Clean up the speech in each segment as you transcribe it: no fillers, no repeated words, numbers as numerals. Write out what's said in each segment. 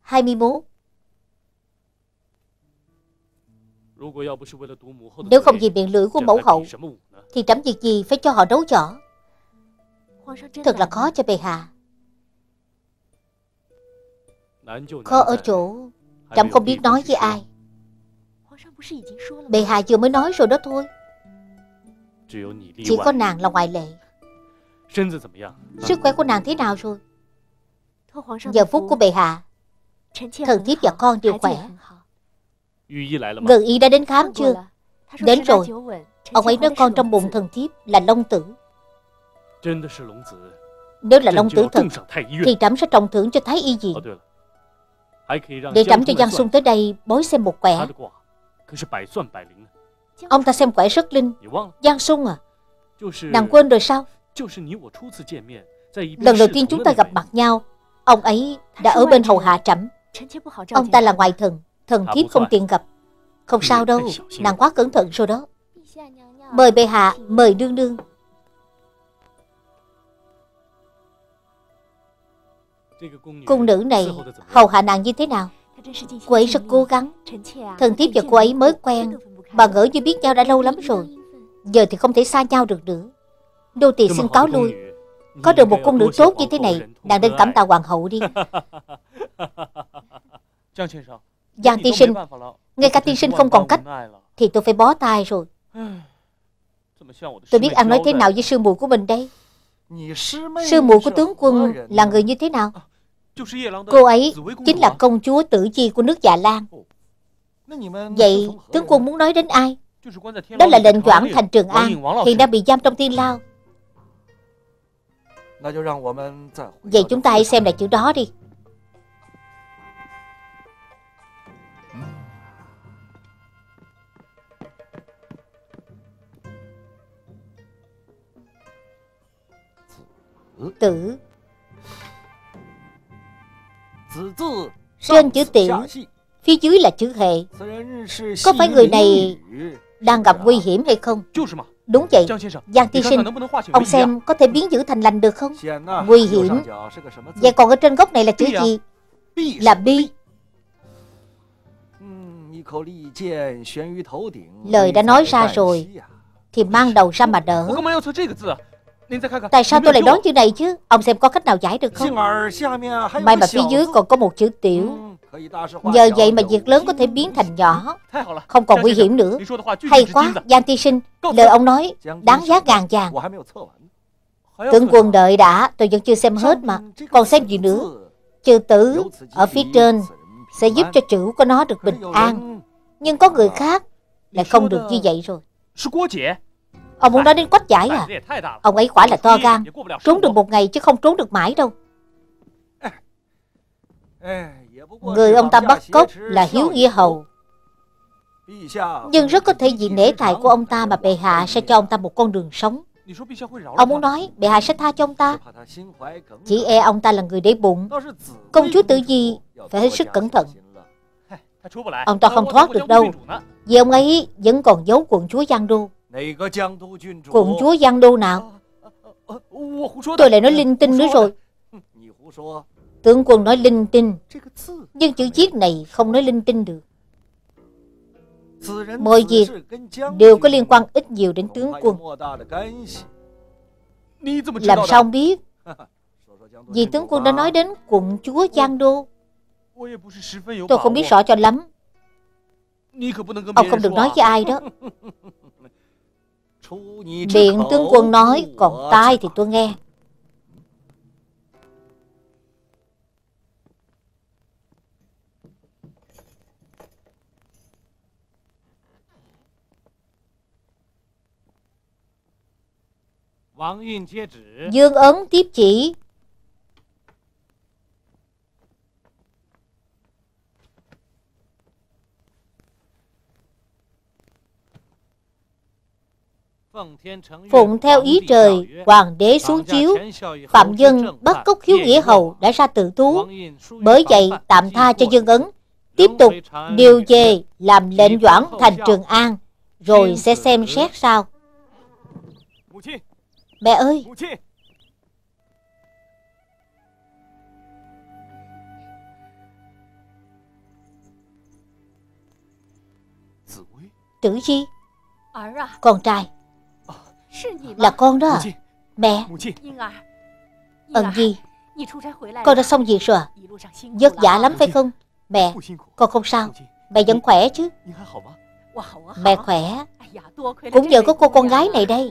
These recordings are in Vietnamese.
21. Nếu không vì miệng lưỡi của mẫu hậu thì trẫm việc gì phải cho họ đấu võ. Thật là khó cho bệ hạ. Khó ở chỗ trẫm không biết nói với ai. Bệ hạ vừa mới nói rồi đó thôi. Chỉ có nàng là ngoại lệ. Sức khỏe của nàng thế nào rồi? Giờ phút của bệ hạ, thần thiếp và con đều khỏe. Ngự y đã đến khám chưa? Đến rồi. Ông ấy nói con trong bụng thần thiếp là long tử. Nếu là long tử thật thì trẫm sẽ trọng thưởng cho thái y viện. Để trẫm cho Giang Sung tới đây bói xem một quẻ. Ông ta xem quẻ rất linh. Giang Sung à, nàng quên rồi sao? Lần đầu tiên chúng ta gặp mặt nhau, ông ấy đã ở bên hầu hạ trẫm. Ông ta là ngoại thần, thần thiếp không tiện gặp. Không sao đâu, nàng quá cẩn thận rồi đó. Mời bệ hạ, mời đương đương. Cung nữ này hầu hạ nàng như thế nào? Cô ấy rất cố gắng. Thần thiếp và cô ấy mới quen, bà ngỡ như biết nhau đã lâu lắm rồi. Giờ thì không thể xa nhau được nữa. Nô tỳ xin cáo lui. Có được một cung nữ tốt như thế này, nàng nên cảm tạ hoàng hậu đi. Giang tiên sinh, ngay cả tiên sinh không còn cách thì tôi phải bó tay rồi. Tôi biết ăn nói thế nào với sư muội của mình đây. Sư muội của tướng quân là người như thế nào? Cô ấy chính là công chúa Tử Chi của nước Dạ Lan. Vậy tướng quân muốn nói đến ai? Đó là lệnh Doãn thành Trường An, hiện đang bị giam trong thiên lao. Vậy chúng ta hãy xem lại chữ đó đi. Tử. Trên chữ tiểu, phía dưới là chữ hệ. Có phải người này đang gặp nguy hiểm hay không? Đúng vậy. Giang tiên sinh, ông xem có thể biến dữ thành lành được không? Nguy hiểm. Vậy còn ở trên góc này là chữ gì? Là bi. Lời đã nói ra rồi thì mang đầu ra mà đỡ. Tại sao tôi lại đoán chữ này chứ? Ông xem có cách nào giải được không? May mà phía dưới còn có một chữ tiểu. Nhờ vậy mà việc lớn có thể biến thành nhỏ, không còn nguy hiểm nữa. Hay quá, Giang tiên sinh, lời ông nói đáng giá ngàn vàng. Tướng quân đợi đã, tôi vẫn chưa xem hết mà. Còn xem gì nữa? Chữ tử ở phía trên sẽ giúp cho chữ của nó được bình an. Nhưng có người khác lại không được như vậy rồi. Ông muốn nói đến Quách Giải à? Ông ấy quả là to gan, trốn được một ngày chứ không trốn được mãi đâu. Người ông ta bắt cóc là Hiếu Nghĩa Hầu, nhưng rất có thể vì nể tài của ông ta mà bệ hạ sẽ cho ông ta một con đường sống. Ông muốn nói bệ hạ sẽ tha cho ông ta? Chỉ e ông ta là người để bụng. Công chúa Tử Di phải hết sức cẩn thận. Ông ta không thoát được đâu, vì ông ấy vẫn còn giấu quận chúa Giang Đô. Quận chúa Giang Đô nào? Tôi lại nói linh tinh nữa rồi. Tướng quân nói linh tinh, nhưng chữ viết này không nói linh tinh được. Mọi việc đều có liên quan ít nhiều đến tướng quân. Làm sao ông biết? Vì tướng quân đã nói đến quận chúa Giang Đô. Tôi không biết rõ cho lắm. Ông không được nói với ai đó. Miệng tướng quân nói, còn tai thì tôi nghe. Dương Ấn tiếp chỉ. Phụng theo ý trời, hoàng đế xuống chiếu, phạm dân bắt cóc Hiếu Nghĩa Hầu đã ra tự thú. Bởi vậy tạm tha cho Dương Ấn, tiếp tục điều về làm lệnh Doãn thành Trường An, rồi sẽ xem xét sau. Mẹ ơi! Tử Di, con trai. Là con đó à? Mẹ. Ân Di, con đã xong việc rồi à? Vất vả lắm phải không? Mẹ, con không sao. Mẹ vẫn khỏe chứ? Mẹ khỏe. Cũng nhờ có cô con gái này đây.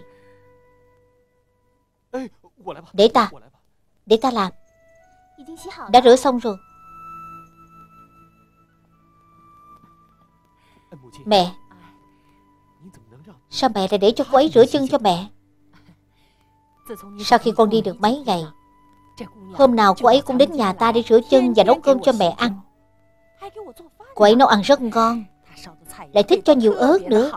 Để ta làm. Đã rửa xong rồi. Mẹ, sao mẹ lại để cho cô ấy rửa chân cho mẹ? Sau khi con đi được mấy ngày, hôm nào cô ấy cũng đến nhà ta để rửa chân và nấu cơm cho mẹ ăn. Cô ấy nấu ăn rất ngon, lại thích cho nhiều ớt nữa.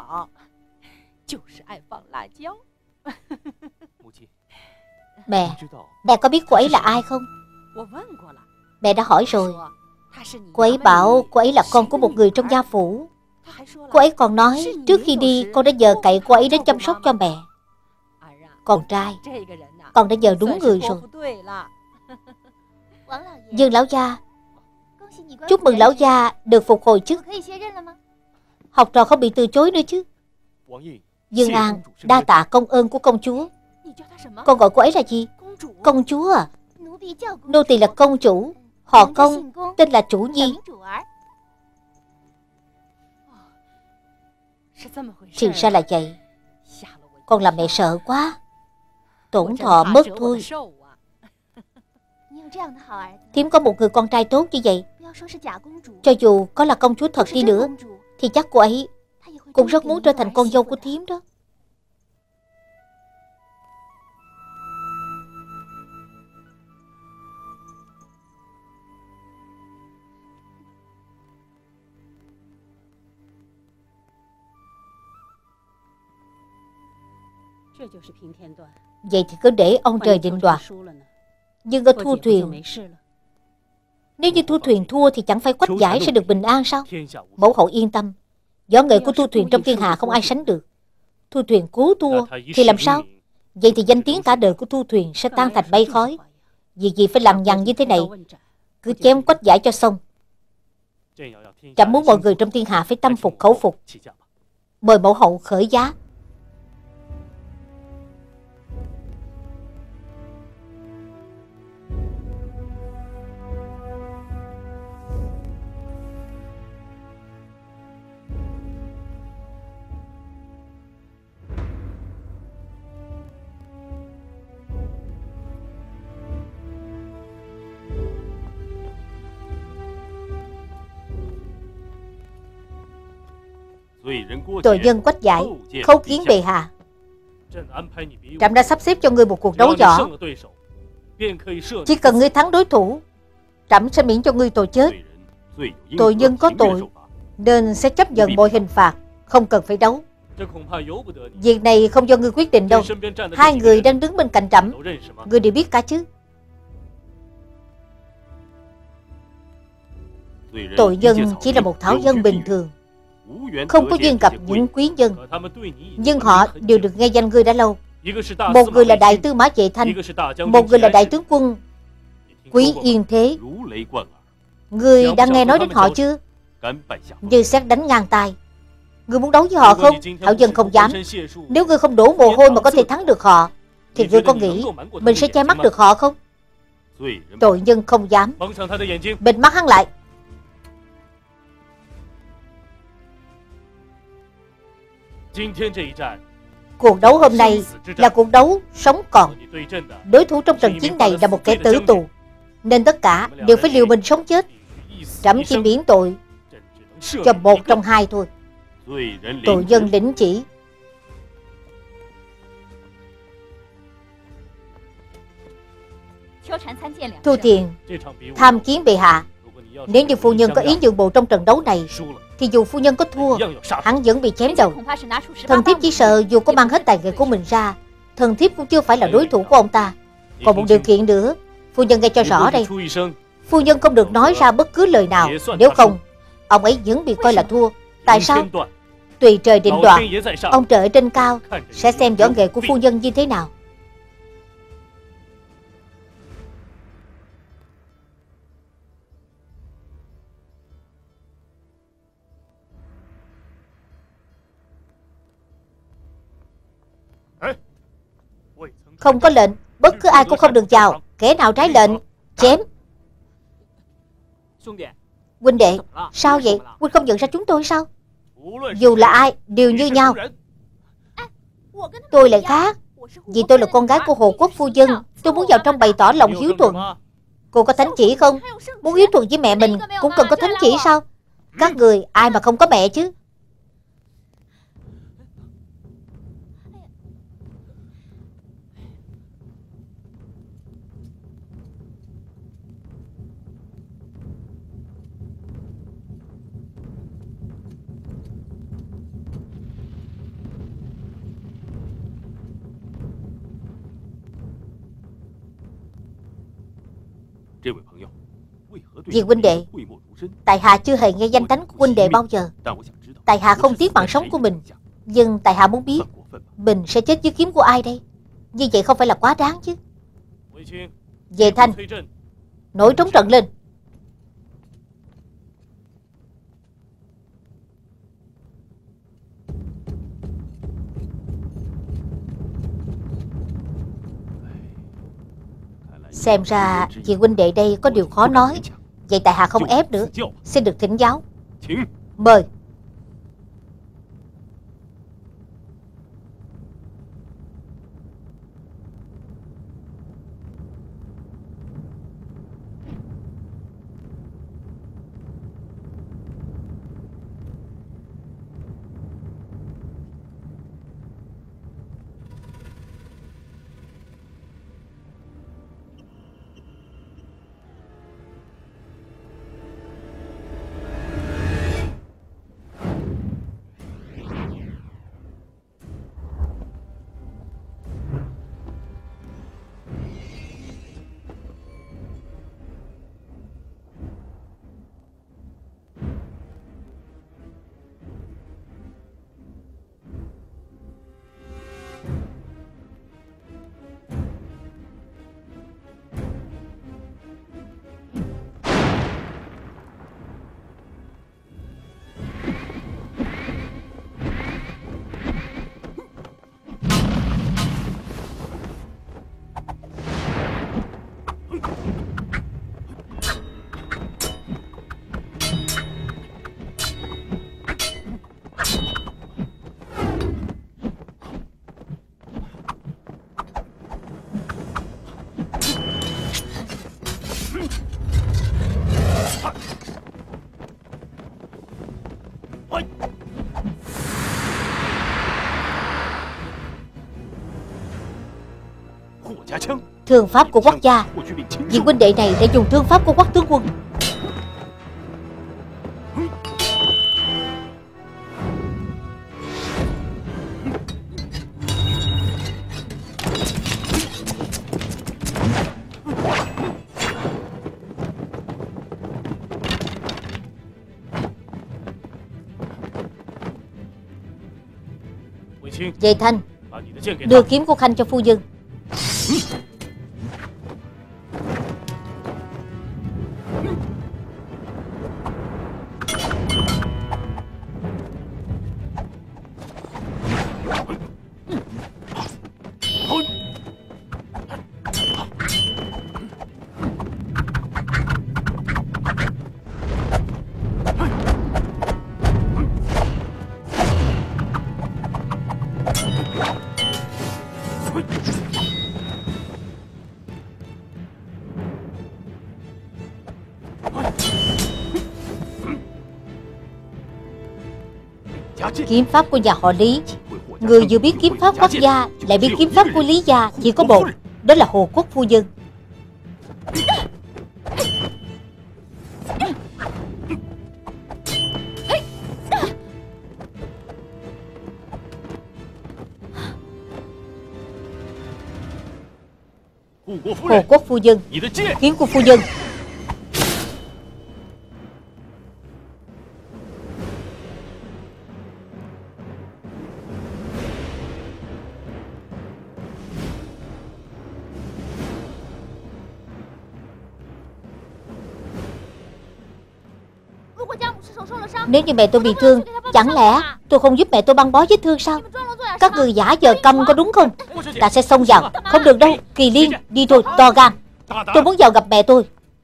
Mẹ có biết cô ấy là ai không? Mẹ đã hỏi rồi. Cô ấy bảo cô ấy là con của một người trong gia phủ. Cô ấy còn nói trước khi đi con đã nhờ cậy cô ấy đến chăm sóc cho mẹ. Con trai, con đã nhờ đúng người rồi. Dương lão gia, chúc mừng lão gia được phục hồi chức. Học trò không bị từ chối nữa chứ? Dương An, đa tạ công ơn của công chúa. Con gọi cô ấy là gì? Công chúa à? Nô tỳ là công chủ, họ Công, tên là Chủ Nhi. Thì ra là vậy. Con làm mẹ sợ quá. Tổn thọ mất thôi. Thím có một người con trai tốt như vậy, cho dù có là công chúa thật đi nữa, thì chắc cô ấy cũng rất muốn trở thành con dâu của thím đó. Vậy thì cứ để ông trời định đoạt. Nhưng ở Thu Thuyền, nếu như Thu Thuyền thua thì chẳng phải Quách Giải sẽ được bình an sao? Mẫu hậu yên tâm, võ nghệ của Thu Thuyền trong thiên hạ không ai sánh được. Thu Thuyền cố thua thì làm sao? Vậy thì danh tiếng cả đời của Thu Thuyền sẽ tan thành mây khói. Vì gì phải lằng nhằng như thế này? Cứ chém Quách Giải cho xong. Chẳng muốn mọi người trong thiên hạ phải tâm phục khẩu phục. Mời mẫu hậu khởi giá. Tội nhân Quách Giải khấu kiến bệ hạ. Trẫm đã sắp xếp cho ngươi một cuộc đấu võ. Chỉ cần ngươi thắng đối thủ, trẫm sẽ miễn cho ngươi tội chết. Tội nhân có tội nên sẽ chấp nhận mọi hình phạt, không cần phải đấu. Việc này không do ngươi quyết định đâu. Hai người đang đứng bên cạnh trẫm, ngươi đều biết cả chứ. Tội nhân chỉ là một thảo dân bình thường, không có duyên gặp những quý nhân, nhưng họ đều được nghe danh ngươi đã lâu. Một người là đại tư mã Vệ Thanh, một người là đại tướng quân Quý Yên Thế. Ngươi đang nghe nói đến họ chưa? Như sét đánh ngang tai. Ngươi muốn đấu với họ không? Thảo dân không dám. Nếu ngươi không đổ mồ hôi mà có thể thắng được họ, thì ngươi có nghĩ mình sẽ che mắt được họ không? Tội nhân không dám. Bịt mắt hắn lại. Cuộc đấu hôm nay là cuộc đấu sống còn. Đối thủ trong trận chiến này là một kẻ tử tù, nên tất cả đều phải liều mình sống chết. Trẫm chỉ miễn tội cho một trong hai thôi. Tội dân lĩnh chỉ. Thu Thiền tham kiến bệ hạ. Nếu như phu nhân có ý nhượng bộ trong trận đấu này, thì dù phu nhân có thua, hắn vẫn bị chém đầu. Thần thiếp chỉ sợ dù có mang hết tài nghệ của mình ra, thần thiếp cũng chưa phải là đối thủ của ông ta. Còn một điều kiện nữa, phu nhân nghe cho rõ đây. Phu nhân không được nói ra bất cứ lời nào, nếu không, ông ấy vẫn bị coi là thua. Tại sao? Tùy trời định đoạt. Ông trời ở trên cao sẽ xem võ nghệ của phu nhân như thế nào. Không có lệnh, bất cứ ai cũng không được vào. Kẻ nào trái lệnh, chém. Huynh đệ, sao vậy? Huynh không nhận ra chúng tôi sao? Dù là ai, đều như nhau. Tôi lại khác. Vì tôi là con gái của Hồ Quốc phu nhân. Tôi muốn vào trong bày tỏ lòng hiếu thuận. Cô có thánh chỉ không? Muốn hiếu thuận với mẹ mình cũng cần có thánh chỉ sao? Các người ai mà không có mẹ chứ? Vì huynh đệ, tại hạ chưa hề nghe danh tánh của huynh đệ bao giờ. Tại hạ không tiếc mạng sống của mình, nhưng tại hạ muốn biết mình sẽ chết dưới kiếm của ai đây? Như vậy không phải là quá đáng chứ? Về Thanh, nổi trống trận lên. Xem ra vị huynh đệ đây có điều khó nói. Vậy tại hạ không ép nữa, xin được thỉnh giáo. Mời. Thương pháp của Quách gia. Vị huynh đệ này đã dùng thương pháp của Quách tướng quân. Về Thanh, đưa kiếm của Khanh cho phu nhân. Kiếm pháp của nhà họ Lý. Người vừa biết kiếm pháp Quách gia lại biết kiếm pháp của Lý gia chỉ có một, đó là Hồ Quốc phu nhân. Hồ Quốc phu nhân, kiếm của phu nhân. Nếu như mẹ tôi bị thương, chẳng lẽ tôi không giúp mẹ tôi băng bó vết thương sao? Các người giả vờ câm có đúng không? Ta sẽ xông vào. Không được đâu. Kỳ Liên, đi thôi, to gan. Tôi muốn vào gặp mẹ tôi.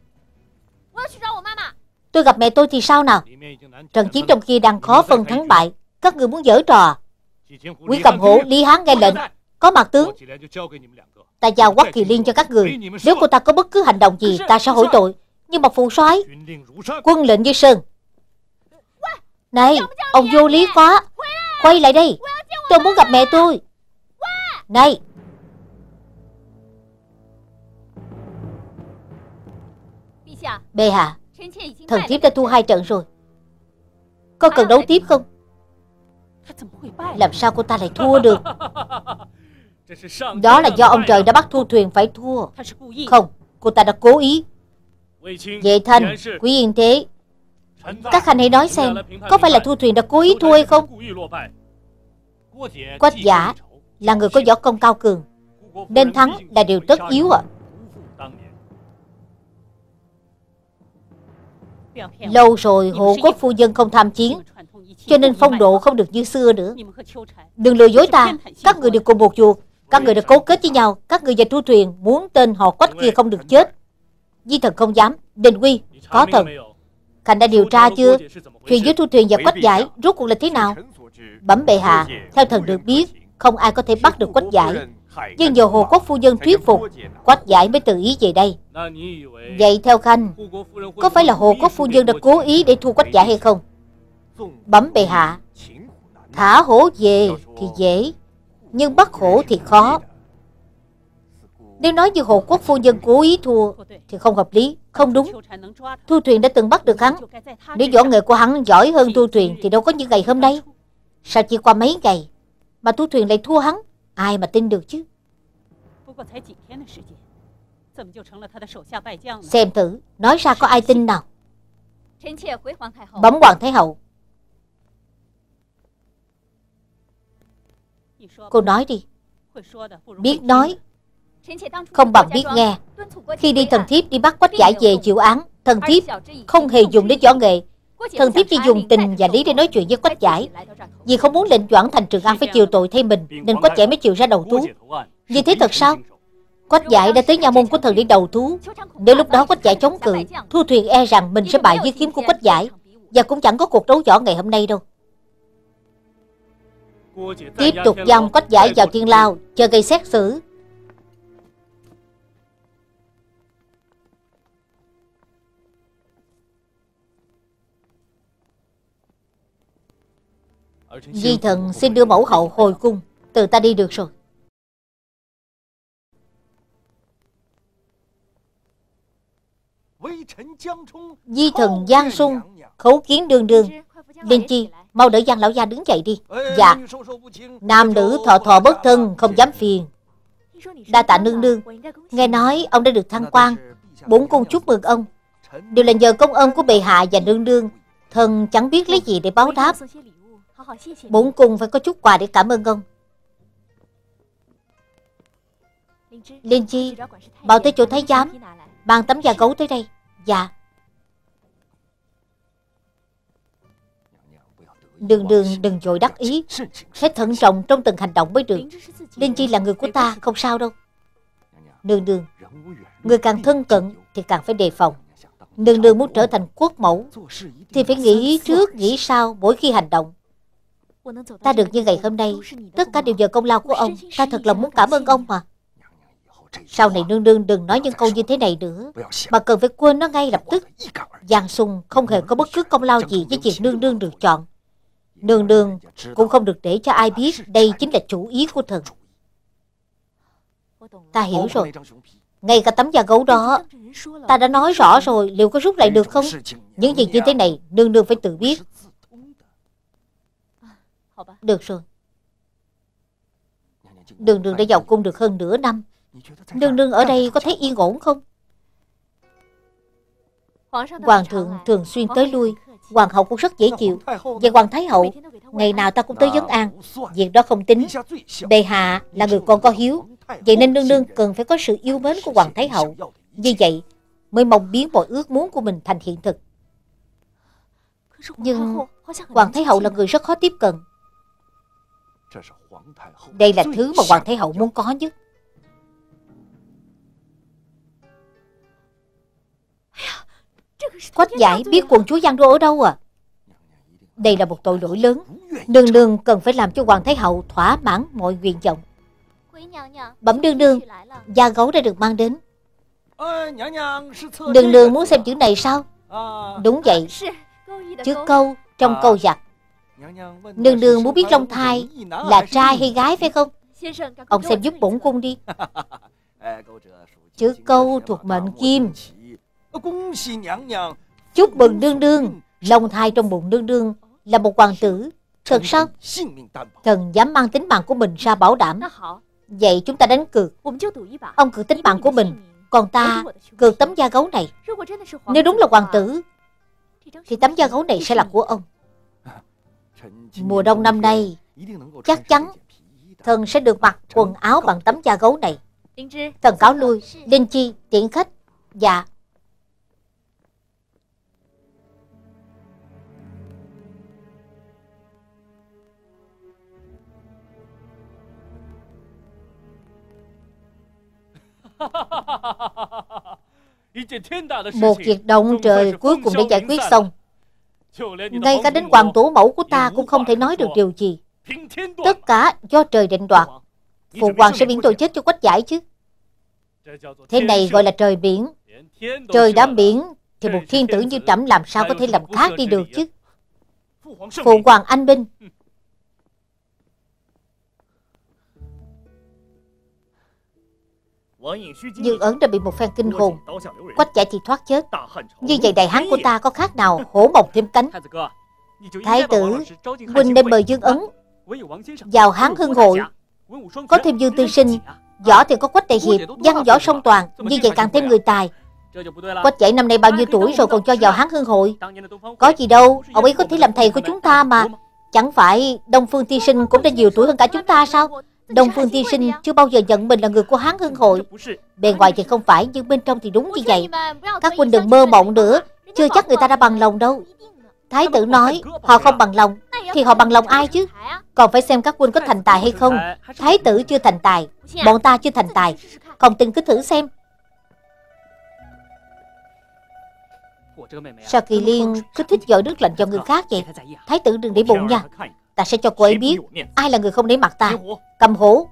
Tôi gặp mẹ tôi thì sao nào? Trận chiến trong kia đang khó phân thắng bại. Các người muốn giở trò. Quý Cầm Hổ, Lý Hán nghe lệnh. Có mặt tướng. Ta giao Quách Kỳ Liên cho các người. Nếu cô ta có bất cứ hành động gì, ta sẽ hỏi tội. Nhưng mà phụ soái, quân lệnh như sơn. Này, ông vô lý quá. Quay lại đây. Tôi muốn gặp mẹ tôi. Này. Bệ hạ, thần thiếp đã thua 2 trận rồi. Có cần đấu tiếp không? Làm sao cô ta lại thua được? Đó là do ông trời đã bắt Thu Thuyền phải thua. Không, cô ta đã cố ý. Vệ Thanh, Quý Yên Thế, các anh hãy nói xem, có phải là Thu Thuyền đã cố ý thua hay không? Quách Giả là người có võ công cao cường, nên thắng là điều tất yếu ạ. Lâu rồi Hộ Quốc phu nhân không tham chiến, cho nên phong độ không được như xưa nữa. Đừng lừa dối ta, các người đều cùng một ruột. Các người đã cấu kết với nhau. Các người và Thu Thuyền muốn tên họ Quách kia không được chết. Di thần không dám. Đình Quy, có thần. Khanh đã điều tra chưa? Chuyện giữa Thu Thuyền và Quách Giải rốt cuộc là thế nào? Bẩm bệ hạ, theo thần được biết, không ai có thể bắt được Quách Giải. Nhưng nhờ Hộ Quốc phu nhân thuyết phục, Quách Giải mới tự ý về đây. Vậy theo Khanh, có phải là Hộ Quốc phu nhân đã cố ý để thua Quách Giải hay không? Bẩm bệ hạ, thả hổ về thì dễ, nhưng bắt hổ thì khó. Nếu nói như Hộ Quốc phu nhân cố ý thua thì không hợp lý, không đúng. Thu Thuyền đã từng bắt được hắn. Nếu võ nghệ của hắn giỏi hơn Thu Thuyền thì đâu có như ngày hôm nay. Sao chỉ qua mấy ngày mà Thu Thuyền lại thua hắn? Ai mà tin được chứ? Xem thử, nói ra có ai tin nào? Bẩm Hoàng Thái Hậu. Cô nói đi. Biết nói không bằng biết nghe. Khi đi thần thiếp đi bắt Quách Giải về chịu án, thần thiếp không hề dùng đến võ nghệ. Thần thiếp chỉ dùng tình và lý để nói chuyện với Quách Giải. Vì không muốn lệnh Doãn Thành Trường An phải chịu tội thay mình, nên Quách Giải mới chịu ra đầu thú. Như thế thật sao? Quách Giải đã tới nha môn của thần để đầu thú. Nếu lúc đó Quách Giải chống cự, Thu Thuyền e rằng mình sẽ bại dưới kiếm của Quách Giải, và cũng chẳng có cuộc đấu võ ngày hôm nay đâu. Tiếp tục giam Quách Giải vào thiên lao, chờ ngày xét xử. Di thần xin đưa mẫu hậu hồi cung. Từ ta đi được rồi. Di thần Giang Sung khấu kiến đương đương. Linh Chi, mau đỡ Giang lão gia đứng dậy đi. Dạ. Nam nữ thọ thọ bất thân, không dám phiền. Đa tạ nương nương. Nghe nói ông đã được thăng quan. Bổn cung chúc mừng ông. Đều là nhờ công ơn của bệ hạ và nương nương. Thần chẳng biết lấy gì để báo đáp. Bổn cung phải có chút quà để cảm ơn ông. Linh Chi, bảo tới chỗ thái giám, mang tấm da gấu tới đây. Dạ. Đừng vội đắc ý. Phải thận trọng trong từng hành động mới được. Linh Chi là người của ta, không sao đâu. Nương nương, người càng thân cận thì càng phải đề phòng. Nương nương muốn trở thành quốc mẫu thì phải nghĩ trước nghĩ sau mỗi khi hành động. Ta được như ngày hôm nay, tất cả đều nhờ công lao của ông. Ta thật lòng muốn cảm ơn ông mà. Sau này nương nương đừng nói những câu như thế này nữa, mà cần phải quên nó ngay lập tức. Giang Sung không hề có bất cứ công lao gì với việc nương nương được chọn. Nương nương cũng không được để cho ai biết đây chính là chủ ý của thần. Ta hiểu rồi. Ngay cả tấm da gấu đó ta đã nói rõ rồi, liệu có rút lại được không? Những việc như thế này nương nương phải tự biết. Được rồi. Nương nương đã vào cung được hơn nửa năm. Nương nương ở đây có thấy yên ổn không? Hoàng thượng thường xuyên tới lui. Hoàng hậu cũng rất dễ chịu. Về Hoàng Thái Hậu, ngày nào ta cũng tới vấn an. Việc đó không tính. Bệ hạ là người con có hiếu, vậy nên nương nương cần phải có sự yêu mến của Hoàng Thái Hậu. Như vậy mới mong biến mọi ước muốn của mình thành hiện thực. Nhưng Hoàng Thái Hậu là người rất khó tiếp cận. Đây là thứ mà Hoàng Thái Hậu muốn có nhất. Quách Giải biết quận chúa Giang Đô ở đâu à? Đây là một tội lỗi lớn. Nương nương cần phải làm cho Hoàng Thái Hậu thỏa mãn mọi nguyện vọng. Bẩm nương nương, da gấu đã được mang đến. Nương nương muốn xem chữ này sao? Đúng vậy, chữ câu trong câu giặc. Nương nương muốn biết trong thai là trai hay gái phải không? Ông xem giúp bổn cung đi. Chữ câu thuộc mệnh kim. Chúc mừng nương nương, long thai trong bụng nương nương là một hoàng tử. Thật sao? Thần dám mang tính mạng của mình ra bảo đảm. Vậy chúng ta đánh cược. Ông cược tính mạng của mình, còn ta cược tấm da gấu này. Nếu đúng là hoàng tử thì tấm da gấu này sẽ là của ông. Mùa đông năm nay chắc chắn thần sẽ được mặc quần áo bằng tấm da gấu này. Thần cáo lui. Linh Chi tiễn khách. Dạ. Một việc động trời cuối cùng đã giải quyết xong. Ngay cả đến hoàng tổ mẫu của ta cũng không thể nói được điều gì. Tất cả do trời định đoạt. Phụ hoàng sẽ miễn tội chết cho Quách Giải chứ. Thế này gọi là trời miễn. Trời đã miễn thì một thiên tử như trẫm làm sao có thể làm khác đi được chứ. Phụ hoàng anh binh. Dương Ấn đã bị một phen kinh hồn. Quách Giải thì thoát chết. Như vậy đại hán của ta có khác nào hổ mọc thêm cánh. Thái tử, huynh nên mời Dương Ấn vào Hán Hưng hội. Có thêm Dương Tư Sinh, võ thì có Quách Đại Hiệp, văn võ song toàn. Như vậy càng thêm người tài. Quách Giải năm nay bao nhiêu tuổi rồi còn cho vào Hán Hưng hội? Có gì đâu, ông ấy có thể làm thầy của chúng ta mà. Chẳng phải Đông Phương Tiên Sinh cũng đã nhiều tuổi hơn cả chúng ta sao? Đông Phương Tiên Sinh chưa bao giờ nhận mình là người của Hán Hưng hội. Bề ngoài thì không phải, nhưng bên trong thì đúng như vậy. Các huynh đừng mơ mộng nữa. Chưa chắc người ta đã bằng lòng đâu. Thái tử nói họ không bằng lòng, thì họ bằng lòng ai chứ? Còn phải xem các huynh có thành tài hay không. Thái tử chưa thành tài, bọn ta chưa thành tài. Không tin cứ thử xem. Sao Kỳ Liên cứ thích dội nước lạnh cho người khác vậy? Thái tử đừng để bụng nha. Ta sẽ cho cô ấy biết ai là người không để mặt ta. Cầm hổ.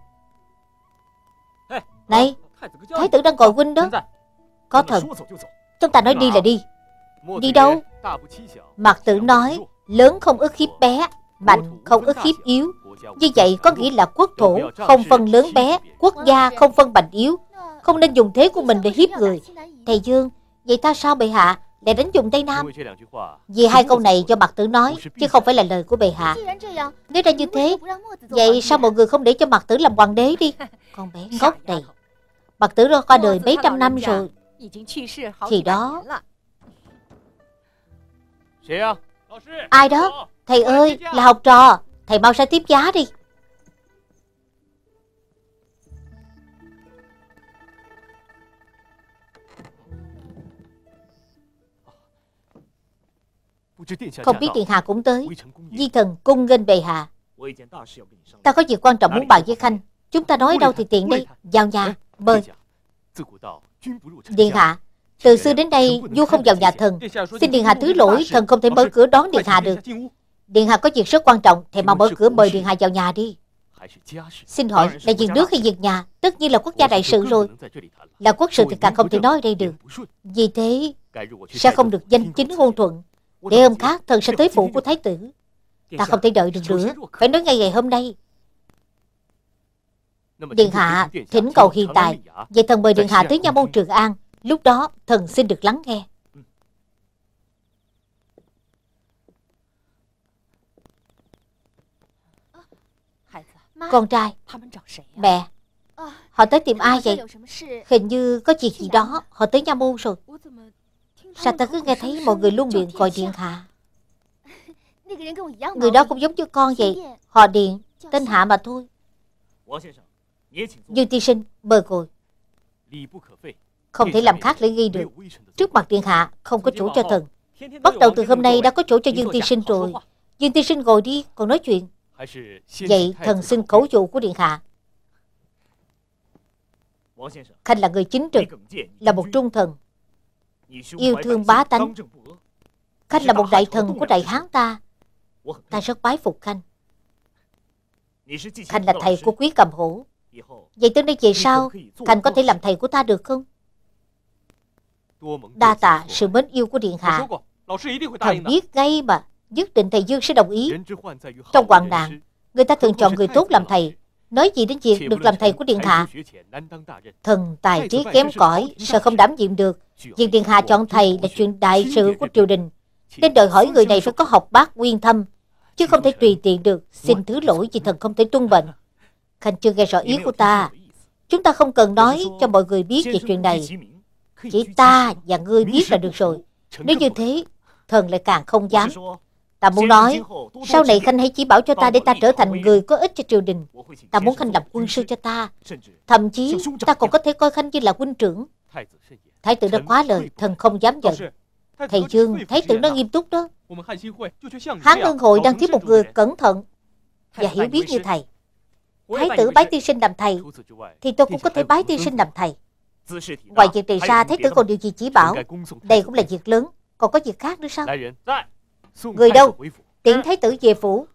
Này, thái tử đang gọi huynh đó. Có thần. Chúng ta nói đi là đi. Đi đâu? Mạc Tử nói lớn không ức hiếp bé, mạnh không ức hiếp yếu. Như vậy có nghĩa là quốc thổ không phân lớn bé, quốc gia không phân mạnh yếu. Không nên dùng thế của mình để hiếp người. Thầy Dương, vậy ta sao bệ hạ lại đánh dùng Tây Nam? Vì hai câu này do Mạc Tử nói, chứ không phải là lời của bệ hạ. Nếu ra như thế, vậy sao mọi người không để cho Mạc Tử làm hoàng đế đi? Con bé ngốc này. Mạc Tử qua đời mấy trăm năm rồi. Thì đó. Ai đó? Thầy ơi, là học trò. Thầy mau ra tiếp giá đi. Không biết điện hạ cũng tới. Di thần cung nghênh bệ hạ. Ta có việc quan trọng muốn bàn với Khanh. Chúng ta nói đâu thì tiện đây. Vào nhà, mời. Điện hạ, từ xưa đến nay vua không vào nhà thần. Xin điện hạ thứ lỗi, thần không thể mở cửa đón điện hạ được. Điện hạ có việc rất quan trọng, thầy mau mở cửa mời điện hạ vào nhà đi. Xin hỏi là việc nước hay việc nhà? Tất nhiên là quốc gia đại sự rồi. Là quốc sự thì càng không thể nói ở đây được. Vì thế sẽ không được danh chính ngôn thuận. Để hôm khác thần sẽ tới phủ của thái tử. Ta không thể đợi được nữa, phải nói ngay ngày hôm nay. Điện hạ thỉnh cầu hiền tài. Vậy thần mời điện hạ tới nha môn Trường An. Lúc đó thần xin được lắng nghe. Con trai. Mẹ. Họ tới tìm ai vậy? Hình như có việc gì đó. Họ tới nha môn rồi. Sao ta cứ nghe thấy mọi người luôn miệng gọi điện hạ? Người đó cũng giống như con vậy. Họ Điện, tên Hạ mà thôi. Dương tiên sinh, mời ngồi. Không thể làm khác lễ nghi được. Trước mặt điện hạ không có chỗ cho thần. Bắt đầu từ hôm nay đã có chỗ cho Dương tiên sinh rồi. Dương tiên sinh ngồi đi, còn nói chuyện. Vậy thần xin khẩu dụ của điện hạ. Khanh là người chính trực, là một trung thần, yêu thương bá tánh. Khanh là một đại thần của Đại Hán ta. Ta rất bái phục Khanh. Khanh là thầy của Quý Cầm Hổ. Vậy từ đây về sau, Khanh có thể làm thầy của ta được không? Đa tạ sự mến yêu của điện hạ. Thần biết ngay mà, nhất định thầy Dương sẽ đồng ý. Trong hoạn nạn, người ta thường chọn người tốt làm thầy. Nói gì đến việc được làm thầy của điện hạ? Thần tài trí kém cỏi, sợ không đảm nhiệm được. Việc điện hạ chọn thầy là chuyện đại sự của triều đình, nên đòi hỏi người này phải có học bác uyên thâm, chứ không thể tùy tiện được. Xin thứ lỗi vì thần không thể tuân mệnh. Khanh chưa nghe rõ ý của ta. Chúng ta không cần nói cho mọi người biết về chuyện này. Chỉ ta và ngươi biết là được rồi. Nếu như thế, thần lại càng không dám. Ta muốn nói, sau này Khanh hãy chỉ bảo cho ta để ta trở thành người có ích cho triều đình. Ta muốn Khanh làm quân sư cho ta. Thậm chí, ta còn có thể coi Khanh như là huynh trưởng. Thái tử đã quá lời, thần không dám giận. Thầy Dương, thái tử nó nghiêm túc đó. Hán Lương hội đang thiếu một người cẩn thận và hiểu biết như thầy. Thái tử bái tiên sinh làm thầy, thì tôi cũng có thể bái tiên sinh làm thầy. Ngoài việc này ra, thái tử còn điều gì chỉ bảo? Đây cũng là việc lớn. Còn có việc khác nữa sao? Người đâu? Tiễn thái tử về phủ.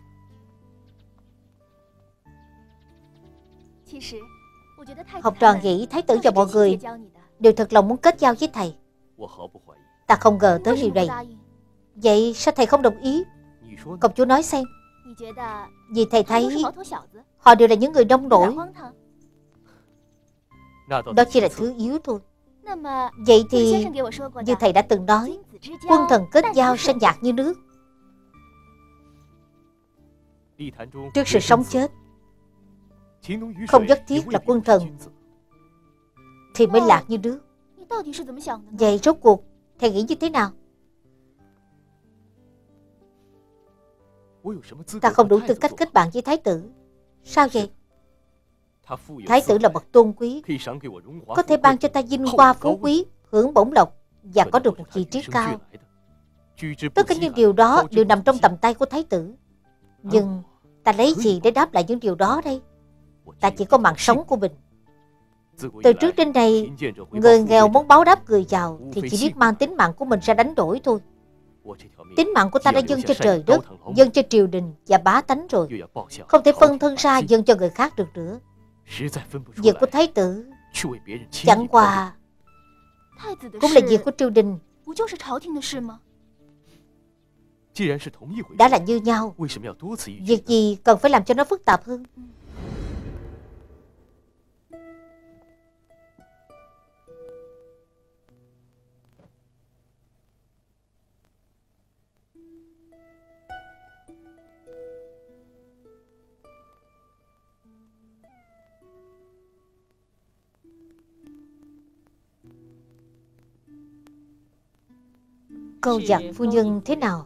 Học trò nghĩ thái tử và mọi người đều thật lòng muốn kết giao với thầy. Ta không ngờ tới điều này. Vậy sao thầy không đồng ý? Công chúa nói xem. Vì thầy thấy họ đều là những người nông nổi. Đó chỉ là thứ yếu thôi. Vậy thì như thầy đã từng nói, quân thần kết giao sanh nhạc như nước. Trước sự sống chết, không nhất thiết là quân thần thì mới lạc như nước. Vậy rốt cuộc thầy nghĩ như thế nào? Ta không đủ tư cách kết bạn với thái tử. Sao vậy? Thái tử là bậc tôn quý, có thể ban cho ta vinh hoa phú quý, hưởng bổng lộc và có được một vị trí cao. Tất cả những điều đó đều nằm trong tầm tay của thái tử. Nhưng ta lấy gì để đáp lại những điều đó đây? Ta chỉ có mạng sống của mình. Từ trước đến nay, người nghèo muốn báo đáp người giàu thì chỉ biết mang tính mạng của mình ra đánh đổi thôi. Tính mạng của ta đã dâng cho trời đất, dâng cho triều đình và bá tánh rồi, không thể phân thân ra dâng cho người khác được nữa. Việc của thái tử chẳng qua cũng là việc của triều đình. Đã là như nhau, việc gì cần phải làm cho nó phức tạp hơn? Câu dặn phu nhân thế nào?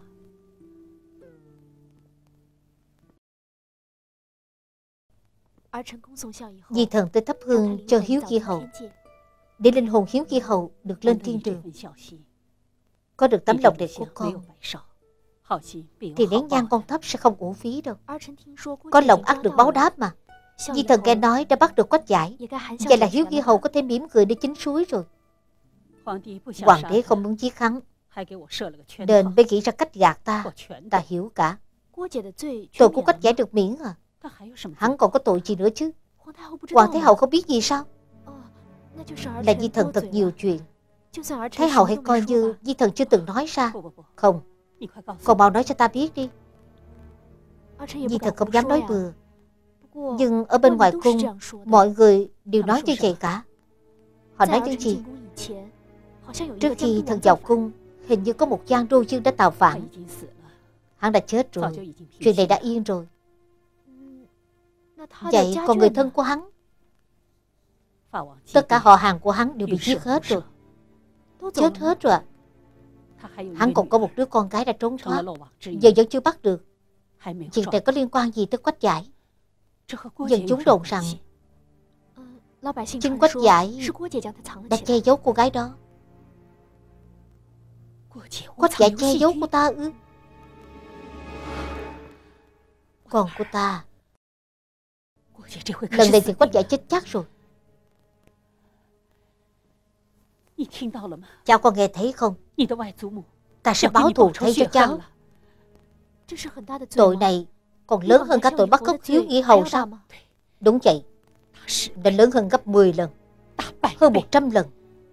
Di thần tới thắp hương cho Hiếu Chi hầu, để linh hồn Hiếu Chi hầu được lên thiên đường. Có được tấm lòng đẹp của con thì nén nhang con thắp sẽ không uổng phí đâu. Có lòng ắt được báo đáp mà. Di thần nghe nói đã bắt được Quách Giải, vậy là Hiếu Chi hầu có thể mỉm cười để chính suối rồi. Hoàng đế không muốn giết hắn, nên mới nghĩ ra cách gạt ta. Ta hiểu cả. Tội của Quách Giải được miễn à? Hắn còn có tội gì nữa chứ? Hoàng Thái hậu không biết gì sao? Là Di thần thật nhiều chuyện. Thái hậu hãy coi như Di thần chưa từng nói ra. Không, con mau nói cho ta biết đi. Di thần không dám nói bừa, nhưng ở bên ngoài cung mọi người đều nói như vậy cả. Họ nói những gì? Trước khi thần vào cung, hình như có một Giang Đô Dương đã tạo phản. Hắn đã chết rồi. Chuyện này đã yên rồi. Vậy còn người thân của hắn? Tất cả họ hàng của hắn đều bị giết hết rồi. Chết hết rồi à? Hắn còn có một đứa con gái đã trốn thoát, giờ vẫn chưa bắt được. Chuyện này có liên quan gì tới Quách Giải? Dân chúng đồn rằng chính Quách Giải đã che giấu cô gái đó. Quách Giải che giấu cô ta ư? Con của ta. Lần này thì Quách Giải chết chắc rồi. Cháu có nghe thấy không? Ta sẽ báo thù thay cho cháu. Tội này còn lớn hơn cả tội bắt cóc thiếu nghĩa hầu sao? Đúng vậy. Đã lớn hơn gấp 10 lần, hơn 100 lần.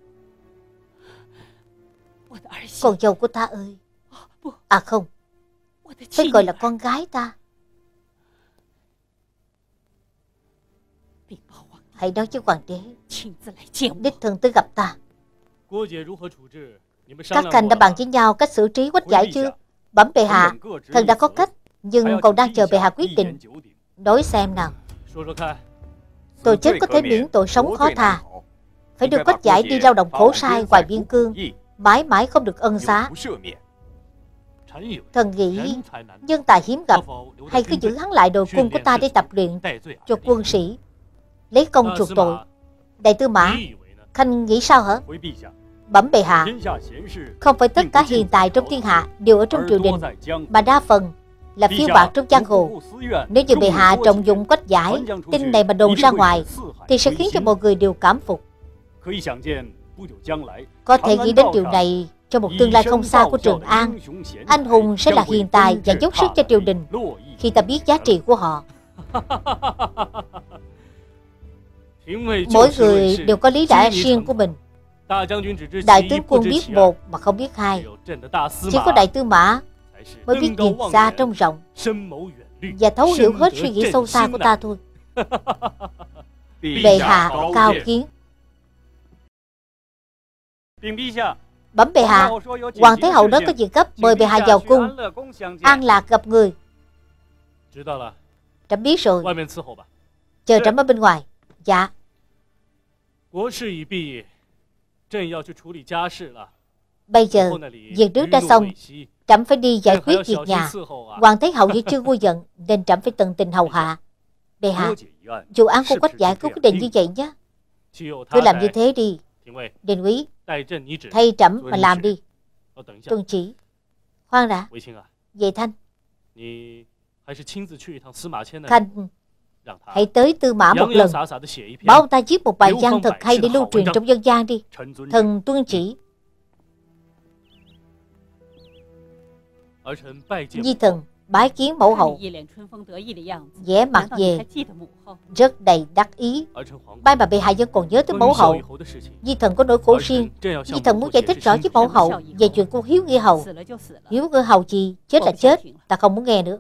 Con dâu của ta ơi. À không, phải gọi là con gái ta. Hãy nói với hoàng đế đích thân tới gặp ta. Các khanh đã bàn với nhau cách xử trí Quách Giải chưa? Bẩm bệ hạ, thần đã có cách, nhưng còn đang chờ bệ hạ quyết định. Nói xem nào. Tội chết có thể miễn, tội sống khó tha. Phải đưa Quách Giải đi lao động khổ sai ngoài biên cương, mãi mãi không được ân xá. Thần nghĩ nhân tài hiếm gặp, hay cứ giữ hắn lại đội quân của ta để tập luyện cho quân sĩ, lấy công chuộc tội. Đại tư mã, khanh nghĩ sao hả? Bẩm bệ hạ, không phải tất cả hiền tài trong thiên hạ đều ở trong triều đình, mà đa phần là phiêu bạt trong giang hồ. Nếu như bệ hạ trọng dụng Quách Giải, tin này mà đồn ra ngoài thì sẽ khiến cho mọi người đều cảm phục. Có thể nghĩ đến điều này, trong một tương lai không xa của Trường An, anh hùng sẽ là hiền tài và dốc sức cho triều đình khi ta biết giá trị của họ. Mỗi người đều có lý lẽ riêng của mình. Đại tướng quân biết một mà không biết hai. Chỉ có đại tư mã mới biết nhìn xa trông rộng và thấu hiểu hết suy nghĩ sâu xa của ta thôi. Bệ hạ cao kiến. Bẩm bệ hạ, hoàng thái hậu nói có việc gấp, mời bệ hạ vào cung. An Lạc gặp người. Trẫm biết rồi, chờ trẫm ở bên ngoài. Dạ. Bây giờ việc nước đã xong, trẫm phải đi giải quyết việc nhà. Hoàng thái hậu vẫn chưa nguôi giận, nên trẫm phải tận tình hầu hạ. Bệ hạ, vụ án của Quách Giải cứ quyết định như vậy nhé. Cứ làm như thế đi. Đình úy, thay trẫm mà làm đi. Tuân chỉ. Khoan đã. Vệ Thanh, Khanh, hãy tới Tư Mã một lần, bảo ông ta viết một bài văn thật hay để lưu truyền trong dân gian đi. Thần tuân chỉ. Di thần bái kiến mẫu hậu. Vẻ mặt về rất đầy đắc ý. May mà bệ hạ vẫn còn nhớ tới mẫu hậu. Di thần có nỗi khổ riêng. Di thần muốn giải thích rõ với mẫu hậu về chuyện của Hiếu Nghĩa Hầu. Hiếu Nghĩa Hầu gì, chết là chết, ta không muốn nghe nữa.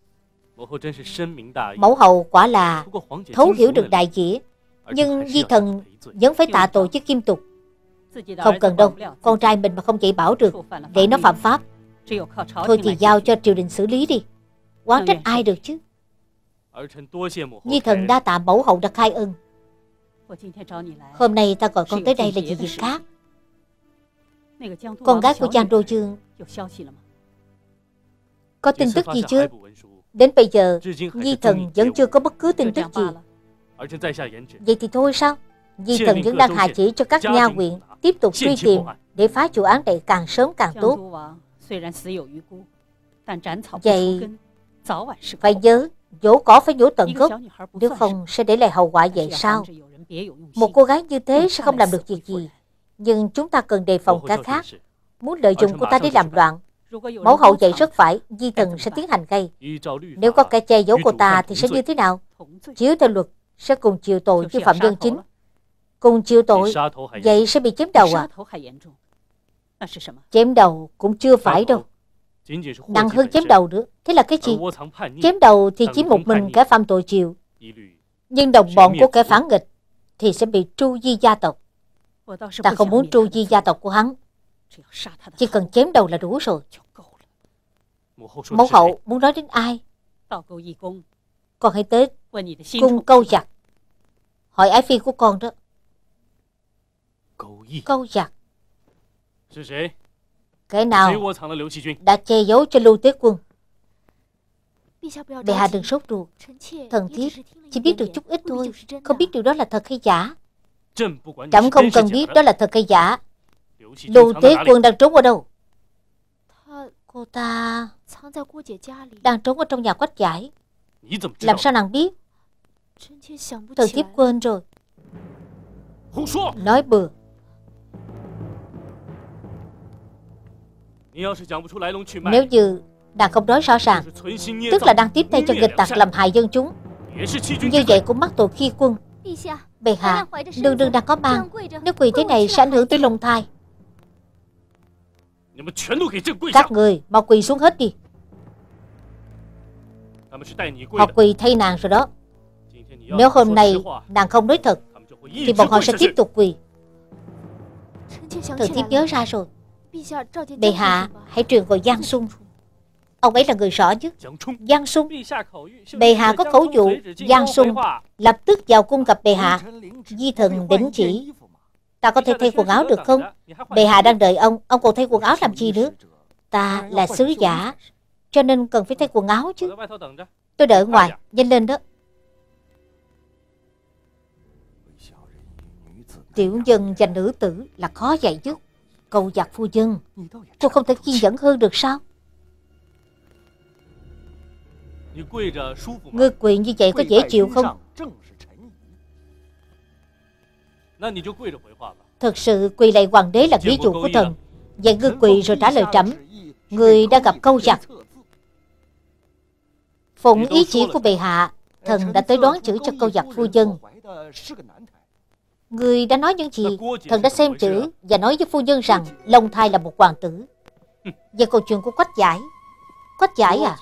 Mẫu hậu quả là thấu hiểu được đại nghĩa, nhưng Di thần vẫn phải tạ tội với Kim Tục. Không cần đâu, con trai mình mà không dạy bảo được, vậy nó phạm pháp. Thôi thì giao cho triều đình xử lý đi. Oán trách ai được chứ. Di thần đa tạ mẫu hậu đã khai ân. Hôm nay ta gọi con tới đây là vì việc khác. Con gái của Giang Đô Dương có tin tức gì chưa? Đến bây giờ Di thần vẫn chưa có bất cứ tin tức gì. Vậy thì thôi sao? Di thần vẫn đang hạ chỉ cho các nha huyện tiếp tục truy tìm để phá vụ án này càng sớm càng tốt. Vậy phải nhớ, nhổ cỏ phải nhổ tận gốc, nếu không sẽ để lại hậu quả vậy sao? Một cô gái như thế sẽ không làm được việc gì, nhưng chúng ta cần đề phòng cái khác, muốn lợi dụng cô ta để làm loạn. Mẫu hậu dạy rất phải, Di thần sẽ tiến hành ngay. Nếu có kẻ che giấu cô ta thì sẽ như thế nào? Chiếu theo luật sẽ cùng chịu tội với phạm nhân chính. Cùng chịu tội, vậy sẽ bị chém đầu à? Chém đầu cũng chưa phải đâu, nặng hơn chém đầu nữa. Thế là cái gì? Chém đầu thì chỉ một mình kẻ phạm tội chịu, nhưng đồng bọn của kẻ phản nghịch thì sẽ bị tru di gia tộc. Ta không muốn tru di gia tộc của hắn, chỉ cần chém đầu là đủ rồi. Mẫu hậu muốn nói đến ai? Con hãy tới cung Câu Giặc, hỏi ái phi của con đó. Câu Giặc? Kẻ nào đã che giấu cho Lưu Tế Quân? Bệ hạ đừng sốt ruột, thần thiếp chỉ biết được chút ít thôi, không biết điều đó là thật hay giả. Trẫm không cần biết đó là thật hay giả. Lưu Tế Quân đang trốn ở đâu? Cô ta đang trốn ở trong nhà Quách Giải. Làm sao nàng biết? Thần thiếp quên rồi. Nói bừa. Nếu như nàng không nói rõ ràng, tức là đang tiếp tay cho nghịch tặc làm hại dân chúng. Như vậy cũng mắc tội khi quân. Bệ hạ, nương nương đang có mang, nếu quỳ thế này sẽ ảnh hưởng tới long thai. Các người mau quỳ xuống hết đi. Họ quỳ thay nàng rồi đó. Nếu hôm nay nàng không nói thật thì bọn họ sẽ tiếp tục quỳ. Thần thiếp nhớ ra rồi. Bệ hạ hãy truyền gọi Giang Sung. Ông ấy là người rõ nhất. Giang Sung. Bệ hạ có khẩu dụ Giang Sung lập tức vào cung gặp bệ hạ. Di thần đỉnh chỉ. Ta có thể thay quần áo được không? Bệ hạ đang đợi ông còn thay quần áo làm gì nữa? Ta là sứ giả, cho nên cần phải thay quần áo chứ. Tôi đợi ở ngoài, nhanh lên đó. Tiểu nhân và nữ tử là khó dạy nhất. Cầu giặc phu nhân, cô không thể kiên nhẫn hơn được sao? Ngươi quỳ như vậy có dễ chịu không? Thật sự quỳ lạy hoàng đế là ví dụ của thần. Vậy ngươi quỳ rồi trả lời trẫm. Ngươi đã gặp câu giặc. Phụng ý chỉ của bệ hạ, thần đã tới đoán chữ cho câu giặc phu nhân. Ngươi đã nói những gì? Thần đã xem chữ và nói với phu nhân rằng Long Thai là một hoàng tử. Về câu chuyện của Quách Giải. Quách Giải à?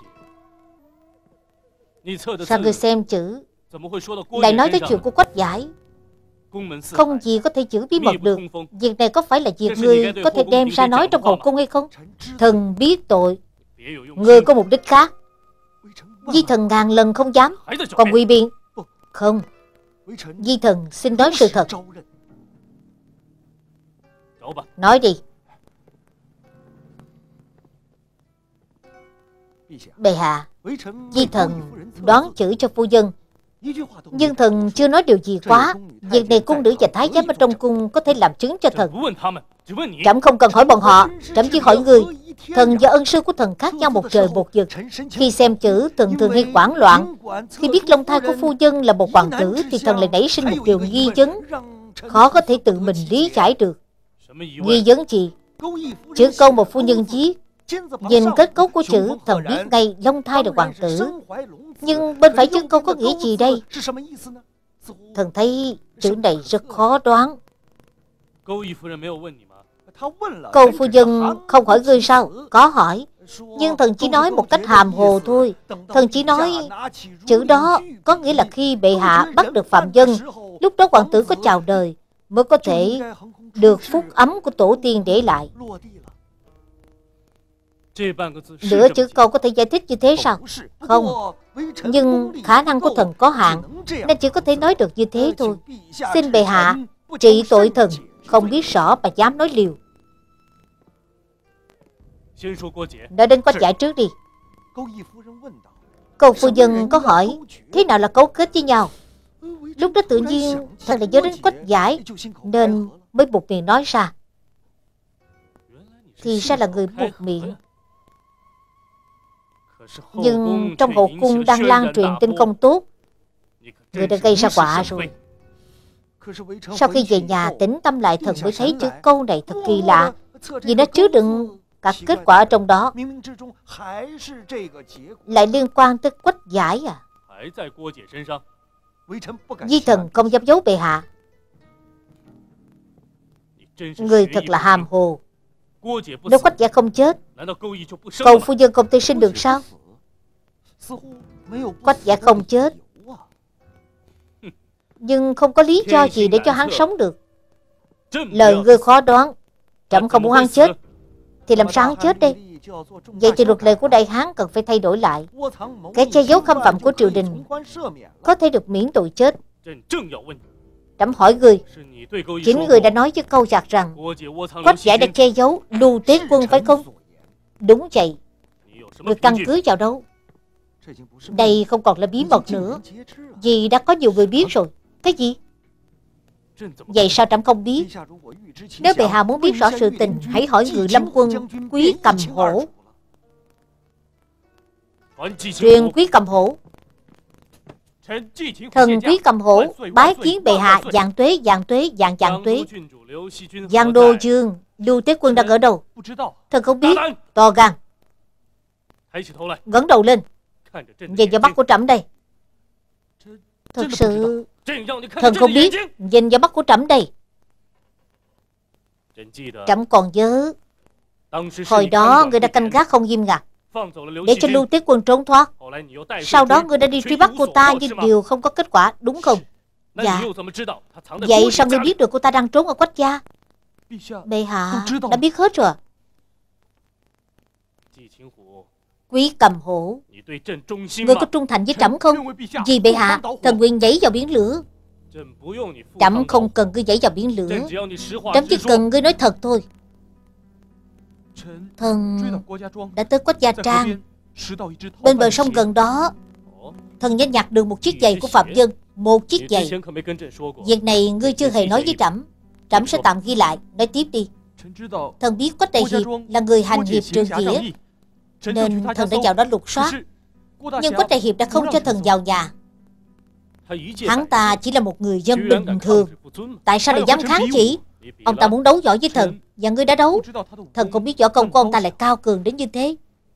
Sao ngươi xem chữ lại nói tới chuyện của Quách Giải? Không gì có thể giữ bí mật được. Việc này có phải là việc ngươi có thể đem ra nói trong hậu cung hay không? Thần biết tội. Ngươi có mục đích khác. Di thần ngàn lần không dám. Còn ngụy biện? Không. Di thần xin nói sự thật. Nói đi. Bệ hạ, Di thần đoán chữ cho phu nhân, nhưng thần chưa nói điều gì quá. Việc này cung nữ và thái giám ở trong cung có thể làm chứng cho thần. Trẫm không cần hỏi bọn họ, trẫm chỉ hỏi người. Thần và ân sư của thần khác nhau một trời một vực. Khi xem chữ, thần thường hay hoảng loạn. Khi biết Long Thai của phu nhân là một hoàng tử thì thần lại nảy sinh một điều nghi vấn, khó có thể tự mình lý giải được. Nghi vấn gì? Chữ câu một phu nhân viết, nhìn kết cấu của chữ, thần biết ngay Long Thai là hoàng tử. Nhưng bên phải chân câu có nghĩa gì đây? Thần thấy chữ này rất khó đoán. Câu phu nhân không hỏi ngươi sao? Có hỏi. Nhưng thần chỉ nói một cách hàm hồ thôi. Thần chỉ nói chữ đó có nghĩa là khi bệ hạ bắt được phạm nhân, lúc đó hoàng tử có chào đời mới có thể được phúc ấm của tổ tiên để lại. Nửa chữ câu có thể giải thích như thế sao? Không. Nhưng khả năng của thần có hạn, nên chỉ có thể nói được như thế thôi. Xin bệ hạ trị tội thần. Không biết rõ mà dám nói liều. Nói đến Quách Giải trước đi. Câu phu nhân có hỏi thế nào là cấu kết với nhau. Lúc đó tự nhiên thần lại nhớ đến Quách Giải, nên mới buột miệng nói ra. Thì ra là người buột miệng. Nhưng trong hậu cung đang lan truyền tin công tốt, người đã gây ra quả rồi. Sau khi về nhà tĩnh tâm lại, thần mới thấy chữ câu này thật kỳ lạ, vì nó chứa đựng cả kết quả ở trong đó. Lại liên quan tới Quách Giải à? Di thần không dám giấu bệ hạ. Người thật là hàm hồ. Nếu Quách Giải không chết, câu phu nhân không thể sinh được sao? Quách Giải không chết, nhưng không có lý do gì để cho hắn sống được. Lời ngươi khó đoán. Trẫm không muốn hắn chết, thì làm sao hắn chết đây? Vậy thì luật lệ của Đại Hán cần phải thay đổi lại. Kẻ che giấu khâm phạm của triều đình có thể được miễn tội chết. Trẫm hỏi ngươi, chính người đã nói với câu giặc rằng Quách Giải đã che giấu Lưu Tế Quân phải không? Đúng vậy. Người căn cứ vào đâu? Đây không còn là bí mật nữa, vì đã có nhiều người biết rồi. Cái gì? Vậy sao trẫm không biết? Nếu bệ hạ muốn biết rõ sự tình, hãy hỏi Ngự Lâm Quân Quý Cầm Hổ. Truyền Quý Cầm Hổ. Thần Quý Cầm Hổ bái kiến bệ hạ. Vạn tuế, vạn tuế, vạn vạn tuế. Giang Đô Dương Lưu Tế Quân đang ở đâu? Thần không biết. To gan. Ngẩng đầu lên, nhìn vào mắt của trẫm đây. Thật sự thần không biết. Nhìn vào mắt của trẫm đây. Trẫm còn nhớ hồi đó ngươi đã canh gác không nghiêm ngặt, để cho Lưu Tế Quân trốn thoát. Sau đó ngươi đã đi truy bắt cô ta, nhưng điều không có kết quả, đúng không? Dạ. Vậy sao ngươi biết được cô ta đang trốn ở Quách gia? Bệ hạ đã biết hết rồi. Quý Cầm Hổ, ngươi có trung thành với trẫm không? Vì bệ hạ, thần nguyện nhảy vào biển lửa. Trẫm không cần ngươi nhảy vào biển lửa, trẫm chỉ cần ngươi nói thật thôi. Thần đã tới Quách Gia Trang. Bên bờ sông gần đó, thần đã nhặt được một chiếc giày của phạm nhân. Một chiếc giày. Việc này ngươi chưa hề nói với trẫm. Trẫm sẽ tạm ghi lại. Nói tiếp đi. Thần biết Quách Đại Hiệp là người hành hiệp trượng nghĩa, nên thần đã vào đó lục soát. Nhưng Quách Đại Hiệp đã không cho thần vào nhà. Hắn ta chỉ là một người dân bình thường, tại sao lại dám kháng chỉ? Ông ta muốn đấu võ với thần, và ngươi đã đấu. Thần không biết võ công của ông ta lại cao cường đến như thế.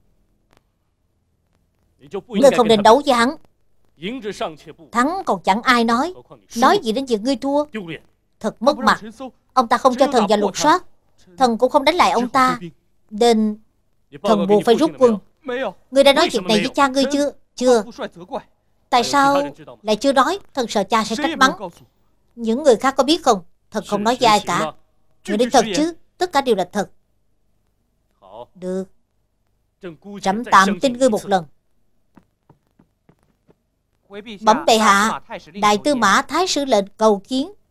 Ngươi không nên đấu với hắn. Thắng còn chẳng ai nói gì đến việc ngươi thua. Thật mất mặt. Ông ta không cho thần vào lục soát, thần cũng không đánh lại ông ta, nên thần buộc phải rút quân. Ngươi đã nói việc này với cha ngươi chưa? Chưa. Tại sao lại chưa nói? Thần sợ cha sẽ trách mắng. Những người khác có biết không? Thần không nói với ai cả. Ngươi nói thật chứ? Tất cả đều là thật. Được. Trẫm tạm tin ngươi một lần. Bẩm bệ hạ, Đại Tư Mã Thái Sử lệnh cầu kiến.